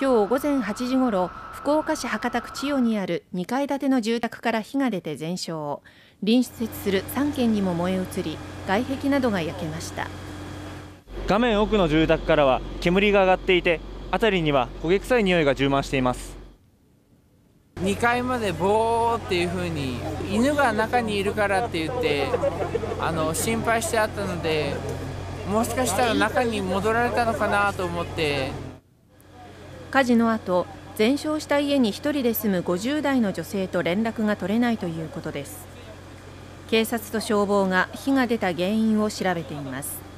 今日午前8時ごろ、福岡市博多区千代にある2階建ての住宅から火が出て全焼、隣接する3軒にも燃え移り、外壁などが焼けました。 画面奥の住宅からは煙が上がっていて、辺りには焦げ臭い匂いが充満しています。 2階までボーっていう風に、犬が中にいるからって言って心配してあったので、もしかしたら中に戻られたのかなと思って。 火事の後、全焼した家に1人で住む50代の女性と連絡が取れないということです。警察と消防が火が出た原因を調べています。